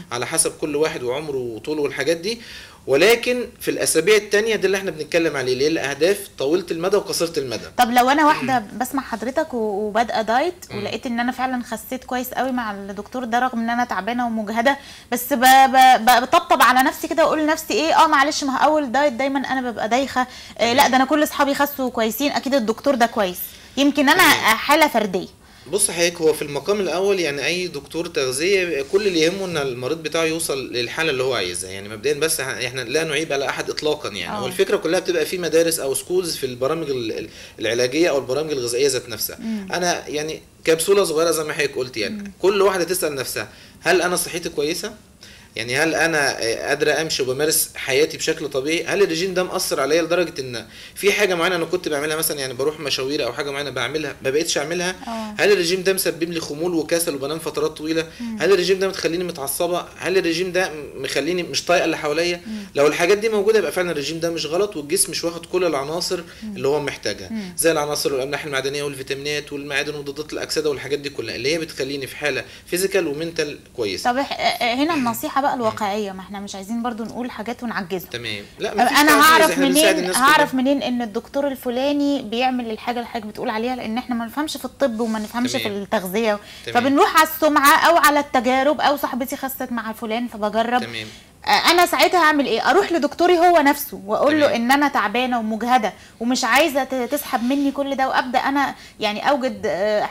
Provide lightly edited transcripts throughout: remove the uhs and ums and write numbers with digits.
على حسب كل واحد وعمره وطوله والحاجات دي. ولكن في الاسابيع التانية دي اللي احنا بنتكلم عليه، اللي هي الاهداف طويله المدى وقصيره المدى. طب لو انا واحده بسمع حضرتك وبادئه دايت ولقيت ان انا فعلا خسيت كويس قوي مع الدكتور ده رغم ان انا تعبانه ومجهده، بس بطبطب على نفسي كده واقول لنفسي ايه، معلش، ما هو اول دايت دايما انا ببقى دايخه، لا ده انا كل اصحابي خسوا كويسين، اكيد الدكتور ده كويس، يمكن انا حاله فرديه. بص حضرتك، هو في المقام الاول يعني اي دكتور تغذيه كل اللي يهمه ان المريض بتاعه يوصل للحاله اللي هو عايزها، يعني مبدئيا بس احنا لا نعيب على احد اطلاقا يعني. هو الفكره كلها بتبقى في مدارس او سكولز في البرامج العلاجيه او البرامج الغذائيه ذات نفسها. انا يعني كبسوله صغيره زي ما حضرتك قلت، يعني كل واحده تسال نفسها هل انا صحتي كويسه؟ يعني هل انا قادره امشي وبمارس حياتي بشكل طبيعي؟ هل الرجيم ده مأثر عليا لدرجه ان في حاجه معينه انا كنت بعملها مثلا، يعني بروح مشاوير او حاجه معينه بعملها ما بقتش اعملها؟ هل الرجيم ده مسبب لي خمول وكسل وبنام فترات طويله؟ هل الرجيم ده مخليني متعصبه؟ هل الرجيم ده مخليني مش طايقه اللي حواليا؟ لو الحاجات دي موجوده يبقى فعلا الرجيم ده مش غلط، والجسم مش واخد كل العناصر اللي هو محتاجها، زي العناصر والاملاح المعدنيه والفيتامينات والمعادن ومضادات الاكسده والحاجات دي كلها اللي هي بتخليني في حاله فيزيكال ومنتال كويسه. طب هنا النصيحه بقى الواقعيه، ما احنا مش عايزين برضو نقول حاجات ونعجزها. تمام. لا انا هعرف منين ان الدكتور الفلاني بيعمل الحاجه اللي حضرتك بتقول عليها؟ لان احنا ما نفهمش في الطب وما نفهمش في التغذيه، فبنروح على السمعه او على التجارب، او صاحبتي خست مع فلان فبجرب. تمام. انا ساعتها هعمل ايه؟ اروح لدكتوري هو نفسه واقول له ان انا تعبانه ومجهده ومش عايزه تسحب مني كل ده، وابدا انا يعني اوجد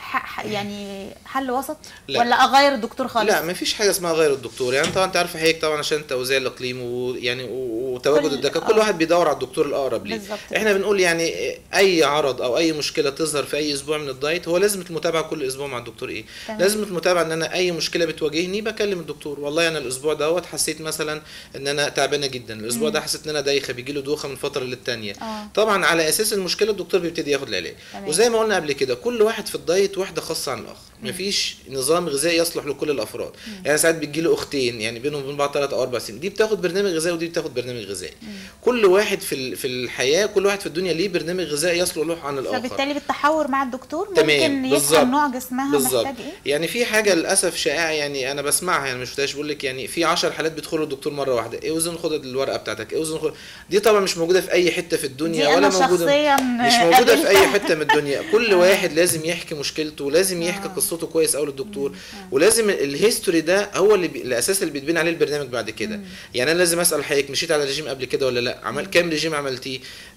يعني حل وسط؟ لا. ولا اغير الدكتور خالص؟ لا، ما فيش حاجه اسمها اغير الدكتور. يعني طبعا انت عارفه حضرتك طبعا عشان توزيع الاقليم ويعني وتواجد الدكاتره، كل واحد بيدور على الدكتور الاقرب ليه. احنا بنقول يعني اي عرض او اي مشكله تظهر في اي اسبوع من الدايت هو لازم المتابعه كل اسبوع مع الدكتور. ايه لازم المتابعه؟ ان انا اي مشكله بتواجهني بكلم الدكتور، والله انا الاسبوع دوت حسيت مثلا ان انا تعبانه جدا، الاسبوع ده حسيت ان انا دايخه، بيجي له دوخه من فتره للتانيه. طبعا على اساس المشكله الدكتور بيبتدي ياخد العلاج. وزي ما قلنا قبل كده كل واحد في الدايت واحده خاصه عن الاخر، مفيش نظام غذائي يصلح لكل الافراد. يعني ساعات بتجي له اختين يعني بينهم وبين بعض 3 أو 4 سنين، دي بتاخد برنامج غذائي ودي بتاخد برنامج غذائي. كل واحد في الحياه، كل واحد في الدنيا ليه برنامج غذائي يصلح له عن الاخر، فبالتالي بالتحاور مع الدكتور ممكن يفهم نوع جسمها محتاج ايه. يعني في حاجه للاسف شائعه يعني انا بسمعها، يعني مش شفتهاش، بقول لك يعني في 10 حالات بيدخلوا الدكتور مره واحده، ايه وزن خد الورقه بتاعتك، ايه وزن خد. دي طبعا مش موجوده في اي حته في الدنيا، ولا موجوده، مش موجوده في اي حته من الدنيا. كل واحد لازم يحكي مشكلته، ولازم يحكي قصته كويس قوي للدكتور، ولازم الهيستوري ده هو اللي الاساس اللي بيتبني عليه البرنامج بعد كده. يعني انا لازم اسال حضرتك مشيت على رجيم قبل كده ولا لا؟ عمل كام رجيم عملتيه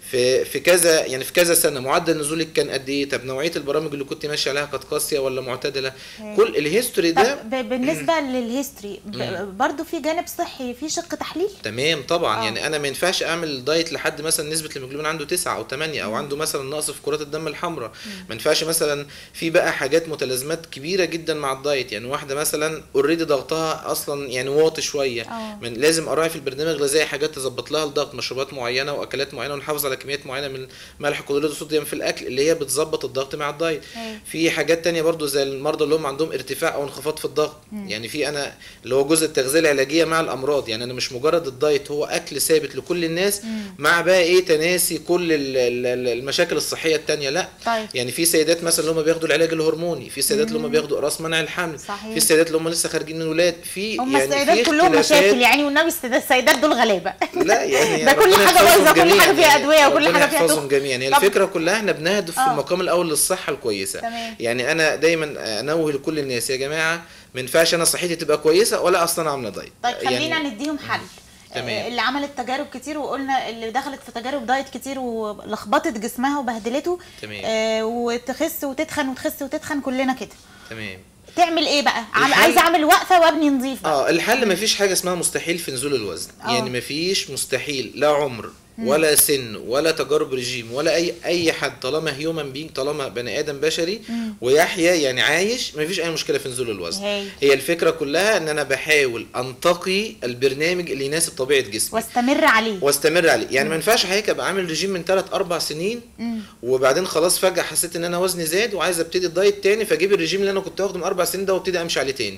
في كذا، يعني في كذا سنه، معدل نزولك كان قد ايه؟ طب نوعيه البرامج اللي كنت ماشي عليها كانت قاسيه ولا معتدله؟ كل الهيستوري ده. بالنسبه للهيستوري برضو في جانب صحي، في شق تحليل. تمام طبعا. يعني انا ما ينفعش اعمل دايت لحد مثلا نسبه الهيموجلوبين عنده 9 أو 8، او عنده مثلا نقص في كرات الدم الحمراء. ما ينفعش مثلا في بقى حاجات متلازمات كبيره جدا مع الدايت، يعني واحده مثلا اوريدي ضغطها اصلا يعني واطي شويه، لازم اراعي في البرنامج الغذائي حاجات تظبط لها الضغط، مشروبات معينه واكلات معينه، ونحافظ على كميات معينه من ملح كلوريد وصوديوم في الاكل اللي هي بتظبط الضغط مع الدايت. في حاجات تانية برضو زي المرضى اللي هم عندهم ارتفاع او انخفاض في الضغط. يعني في انا اللي هو جزء التغذيه العلاجيه مع الامراض، يعني انا مش مجرد الدايت هو اكل ثابت لكل الناس مع بقى ايه تناسي كل المشاكل الصحيه التانية، لا. يعني في سيدات مثلا اللي هم بياخدوا العلاج الهرموني، في سيدات اللي هم بياخدوا اقراص منع الحمل، في السيدات اللي هم لسه خارجين من ولاد، في هم يعني السيدات كلهم مشاكل يعني، والنبي السيدات دول غلابه. لا يعني ده كل حاجه بايظه، كل حاجه فيها ادويه وكل حاجه فيها دخل جميعا. يعني الفكره كلها احنا بنهدف في المقام الاول للصحه الكويسه. يعني انا دايما انوه لكل الناس يا جماعه ما ينفعش انا صحتي تبقى كويسه ولا اصلا عامله دايت. طيب خلينا نديهم حل. اللي عملت تجارب كتير، وقلنا اللي دخلت في تجارب دايت كتير ولخبطت جسمها وبهدلته، وتخس وتتخن وتخس وتتخن كلنا كده. تمام. تعمل ايه بقى؟ عايزه اعمل وقفه وابني نظيف بقى. الحل مفيش حاجه اسمها مستحيل في نزول الوزن. يعني مفيش مستحيل، لا عمر ولا سن ولا تجارب رجيم ولا اي حد، طالما هيومن بينج، طالما بني ادم بشري ويحيا يعني عايش، مفيش اي مشكله في نزول الوزن. هي الفكره كلها ان انا بحاول انتقي البرنامج اللي يناسب طبيعه جسمي واستمر عليه. يعني ما ينفعش حضرتك ابقى عامل رجيم من 3-4 سنين وبعدين خلاص فجاه حسيت ان انا وزني زاد وعايز ابتدي الدايت تاني، فاجيب الرجيم اللي انا كنت واخده من 4 سنين ده وابتدي امشي عليه تاني.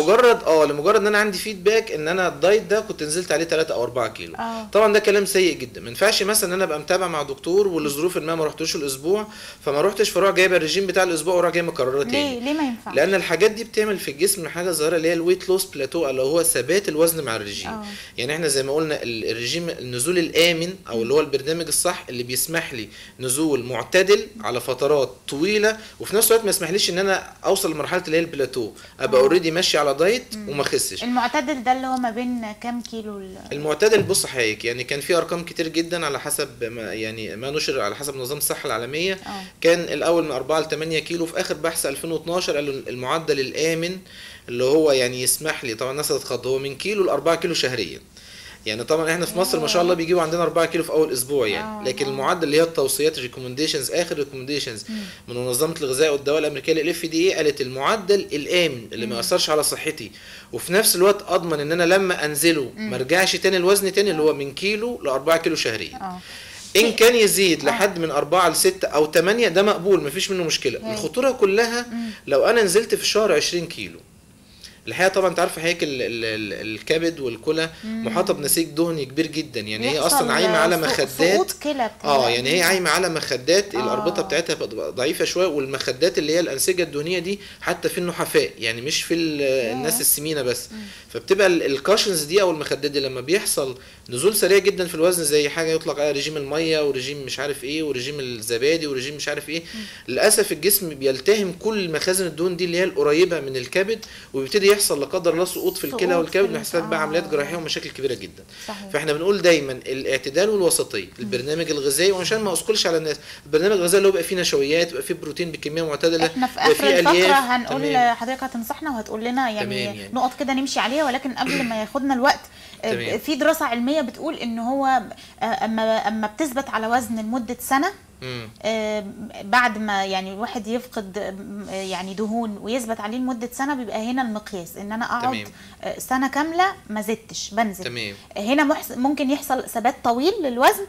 لمجرد ان انا عندي فيدباك ان انا الدايت ده كنت نزلت عليه 3 أو 4 كيلو. طبعا ده كلام سيء جدا. جدا. ما ينفعش مثلا ان انا ابقى متابع مع دكتور ولظروف ما رحتوش الاسبوع، فما رحتش فاروح جايبه الرجيم بتاع الاسبوع واروح جاي مكرره تاني. ليه ما ينفعش؟ لان الحاجات دي بتعمل في الجسم حاجه ظاهره اللي هي الويت لوس بلاتو، اللي هو ثبات الوزن مع الرجيم. يعني احنا زي ما قلنا الرجيم النزول الامن او اللي هو البرنامج الصح اللي بيسمح لي نزول معتدل على فترات طويله، وفي نفس الوقت ما يسمحليش ان انا اوصل لمرحله اللي هي البلاتو، ابقى اوريدي ماشي على دايت وما اخسش. المعتدل ده اللي هو ما بين كام كيلو؟ المعتدل بص حضرتك، يعني كان في ارقام كتير جدا على حسب ما نشر على حسب نظام الصحه العالميه. كان الاول من 4 ل 8 كيلو، في اخر بحث 2012 قالوا المعدل الامن اللي هو يعني يسمح لي، طبعا الناس هتتخض، هو من كيلو ل 4 كيلو شهريا. يعني طبعا احنا في مصر ما شاء الله بيجيبوا عندنا 4 كيلو في اول اسبوع يعني، لكن المعدل اللي هي التوصيات ريكومنديشنز، اخر ريكومنديشنز من منظمه الغذاء والدواء الامريكيه الاف دي اي، قالت المعدل الامن اللي ما ياثرش على صحتي وفي نفس الوقت اضمن ان انا لما انزله ما ارجعش تاني الوزن تاني، اللي هو من كيلو ل 4 كيلو شهريا. ان كان يزيد لحد من 4 ل 6 او 8 ده مقبول، مفيش منه مشكله. الخطوره كلها لو انا نزلت في الشهر 20 كيلو. الحقيقه طبعا انت عارفه حضرتك الكبد والكلى محاطه بنسيج دهني كبير جدا، يعني هي اصلا عايمه على مخدات. يعني هي عايمه على مخدات الاربطه بتاعتها بتبقى ضعيفه شويه، والمخدات اللي هي الانسجه الدهنيه دي حتى في النحفاء، يعني مش في الناس السمينه بس. فبتبقى الكاشنز دي او المخدات دي لما بيحصل نزول سريع جدا في الوزن، زي حاجه يطلق عليها رجيم الميه ورجيم مش عارف ايه ورجيم الزبادي ورجيم مش عارف ايه، للاسف الجسم بيلتهم كل مخازن الدهون دي اللي هي القريبه من الكبد، وبيبتدي يحصل لا قدر الله سقوط في الكلى والكبد، محتاج بقى عمليات جراحيه ومشاكل كبيره جدا. فاحنا بنقول دايما الاعتدال والوسطيه، البرنامج الغذائي، وعشان ما اثقلش على الناس، البرنامج الغذائي اللي هو بيبقى فيه نشويات، بيبقى فيه بروتين بكميه معتدله. احنا في اخر الفقره هنقول حضرتك هتنصحنا وهتقول لنا يعني نقط كده نمشي عليها، ولكن قبل ما ياخدنا الوقت، في دراسه علميه بتقول ان هو اما بتثبت على وزن لمده سنه، بعد ما يعني الواحد يفقد يعني دهون ويثبت عليه لمده سنه، بيبقى هنا المقياس ان انا اقعد سنه كامله ما زدتش بنزل. هنا ممكن يحصل ثبات طويل للوزن.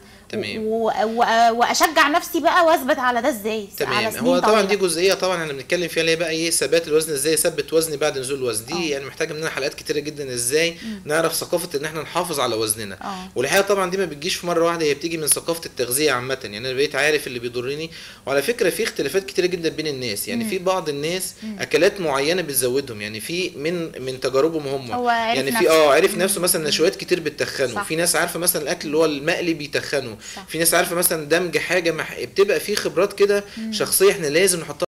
واشجع نفسي بقى واثبت على ده ازاي على سنين هو طبعا طويلة. دي جزئيه طبعا احنا بنتكلم فيها، اللي هي بقى ايه ثبات الوزن، ازاي اثبت وزني بعد نزول الوزن دي. يعني محتاجه مننا حلقات كتيره جدا، ازاي نعرف ثقافه ان احنا نحافظ على وزننا. والحقيقه طبعا دي ما بتجيش في مره واحده، هي بتيجي من ثقافه التغذيه عامه. يعني انا بقيت عارف اللي بيضرني، وعلى فكره في اختلافات كتيره جدا بين الناس. يعني في بعض الناس اكلات معينه بتزودهم، يعني في من تجاربهم هم، يعني في عرف نفسه مثلا نشويات كتير بتتخنه، في ناس عارفه مثلا الاكل اللي هو المقلي بيتخنه، في ناس عارفه مثلا دمج حاجه بتبقى في خبرات كده شخصيه احنا لازم نحطها